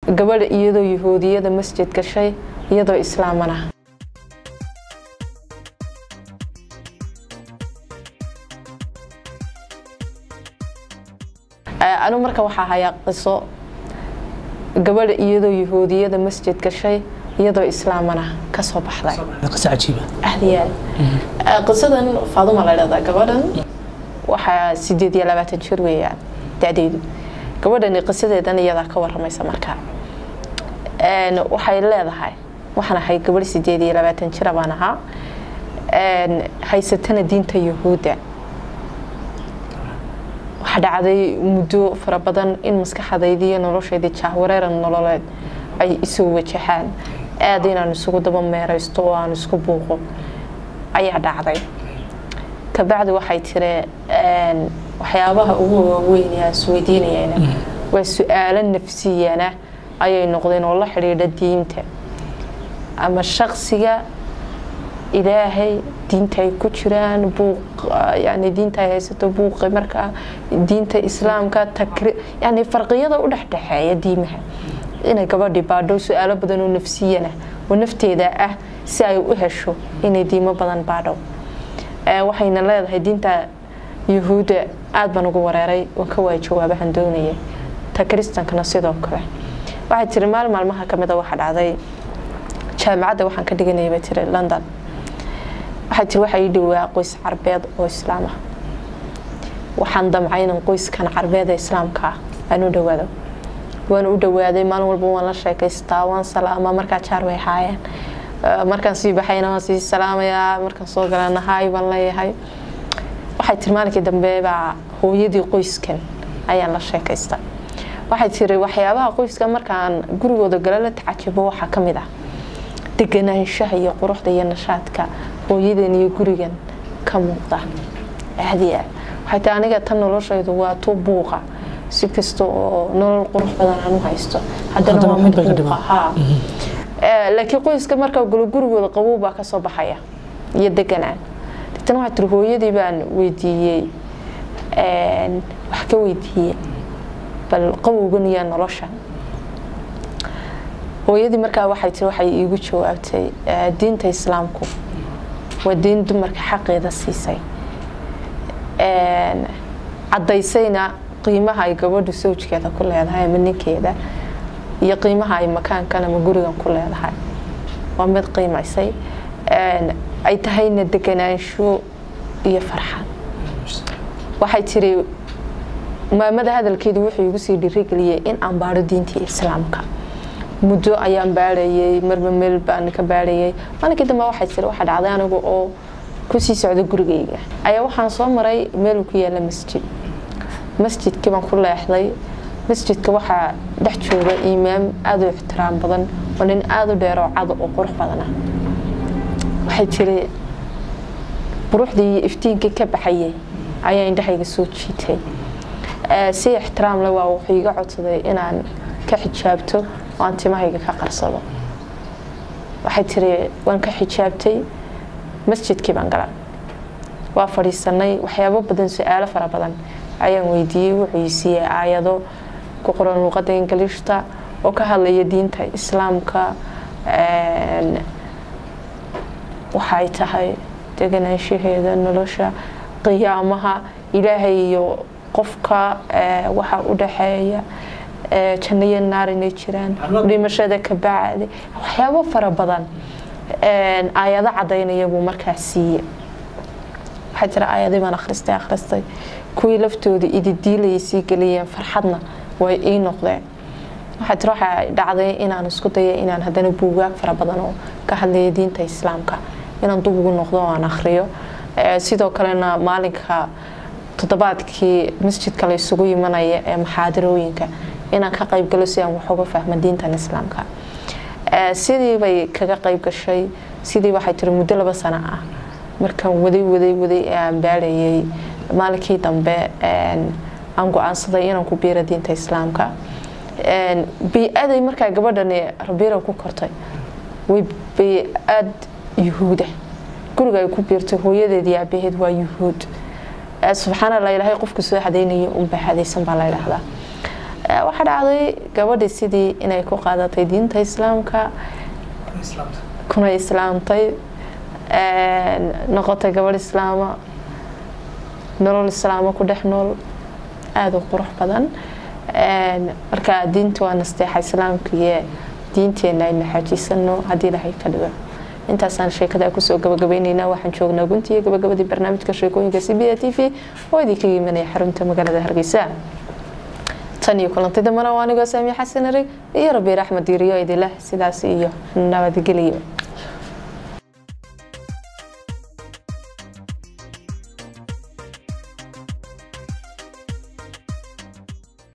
gabadha iyadoo yahuudiyada masjid gashay iyadoo islaamana anu marka waxa hayaa qiso gabadha iyadoo yahuudiyada masjid gashay iyadoo islaamana ka soo baxday قصة عجيبة أهليان قصة فاطمة لا لا قبلا وح سجد يلا بتنشر ويا تعديد قبلا قصة دنيا يلا كور ما يسمرك أن وحي لا هاي وحنا هاي قبل سجد يلا بتنشر بانها أن هاي ستنا دين تيهودا وحد عادي مدو فربضن إن مسك حديدية نروش يدي شهورير النلولد أي يسوي شحن aadina isugu daba meeraysto oo aan isku buuqo ayaa dhacday ka bacdi waxay tireen waxyaabaha ugu weyn ee isweydiinayeen waa su'aalo nafsiyana ayay noqdeen oo la xiriira diinta ama shakhsiga ilaahay diinta ay ku jiraan buuq yani diinta ay haysato buuq marka diinta islaamka yani farqiyada u dhaxdhaxeeya diimaha inay gabadhi baadho su'aalo badan oo nafsiyana oo nafteeda ah si ay u hesho inay diimo badan baadho waxayna leedahay diinta yahuuda aad baan ugu wareeray oo ka waay jawaabahan doonaya ta kristankana sidoo kale waxay tiri maalmaha kamida waxa dhacday jaamacadda waxaan ka dhiganay bay tiri London waxay tiri waxa ii dhawaa qoys carbeed oo islaam ah waxaan damcaynan qoyskan carbeed ee islaamka aanu dhawaado waan u dhawaaday maalin walba waan la sheekaystaa waan salaama marka jaar way haayeen markaan sii baxayna waan sii salaamaya markaan soo galana haay baan leeyahay waxay tiri maalinkii dambe baa hooyadii qoyskan ayaan la sheekaystay waxay tiri waxyaabaha qoyska markaan gurigooda galay la tacajibo waxa kamid ah deganaanshaha iyo quruxda iyo nashaadka hooyadan iyo gurigan ka muuqda ahdiya waxay taa aniga tan noloshaydu waa tu buuqa si kasto nolol qurux badan aan u haysto haddana waa mid buuqa laakiin qoyska marka gurigooda qabow baa ka soo baxaya iyo deganaan tan waxa tir hooyadii baan weydiiyay wax ka weydiiyay bal qabowgan iyo nolosha hooyadii marka waxay tir waxay iigu jawaabtay diinta islaamku waa diin dumarka xaqeeda siisay cadaysayna qiimaha ay gabadhu sawjkeeda ku leedahay ama ninkeeda iyo qiimaha ay makaankan ama gurigan ku leedahay waa mid qiimaysay ay tahayna deganaansho iyo farxad waxay tiri maamada hadalkeedu wuxuu igu sii dhirigeliyay in aan baaro diinta islaamka muddo ayaan baarayay marba meel baan ka baarayay maalintii dambe waxay tiri waxa dhacday anigu oo ku sii socdo gurigayga ayaa waxaan soo maray meel ku yaala masjidkii baan ku leexday masjidka waxa dhex jooga imaam aad u ixtiraam badan oo nin aad u dheer oo cad oo qurux badan waxay tiri quruxdii iftiinka ka baxayay ayaa indhahayga soo jiitay si ixtiraam leh waa wuxuu iga codsaday inaan ka xijaabto oo aan timahayga ka qarsado waxay tiri waan ka xijaabtay masjidkii baan galay waa fadhiisanay waxyaabo badan su'aalo fara badan ayaan weydiiyay wuxuu siiyay aayado ku qoran luqadda Ingiriiska oo ka hadlaya diinta islaamka waxay tahay deganaanshaheeda nolosha qiyaamaha ilaahay iyo qofka waxa u dhaxeeya jannada naar inay jiraan dhimashada ka bacdi waxyaabo fara badan aayado cadeynaya buu markaas siiyay waxay tiri aayadii baan akhristay kuwii laftooda ididiilayay sii galiyeen farxadna way ii noqdeen waxay tiri waxa dhacday inaan isku dayo inaan haddana buugaag fara badan oo ka hadlaya diinta islaamka inaan dib ugu noqdo oo aan akhriyo sidoo kalena maalinka toddobaadkii masjidka la isugu yimanaya ee muxaadarooyinka inaan ka qayb galo si aan wax uga fahmo diinta islaamka sidii bay kaga qayb gashay sidii waxay tiri muddo 2 sano ah markaan waday aan baarayay maalinkii dambe aan go'aansaday inaan ku biiro diinta islaamka bii'aday markaa gabadhani rabiira ku kortay way bii'ad yahuuda guriga ay ku biirtay hooyadeedii aabaheed waa yahuud subxaanallah ilaahay qofku soo hadeynaya baa hadaysan baa la yiraahdaa waxa dhacday gabadhii sidii inay ku qaadatay diinta islaamka kuna islaamtay noqotay gabadh islaama nolol islaama ku dhex nool aad u qurux badan marka diintu waa nasteexa islaamka iyo diinteena ay naxajiisano hadii ilaahay ka dhigo intaasaan sheekada ku soo gabagabeynayna waxaan joognaa guntiga gabagabadii barnaamijka sheekooyinka CBA TV oo idinka yimaanaya xarunta magaalada Hargeysa tan iyo kulantida mana waa aniga Saami Xasan Arig iyo Rabi Raxmad Diiriyo idin leh sidaas iyo nabadgelyo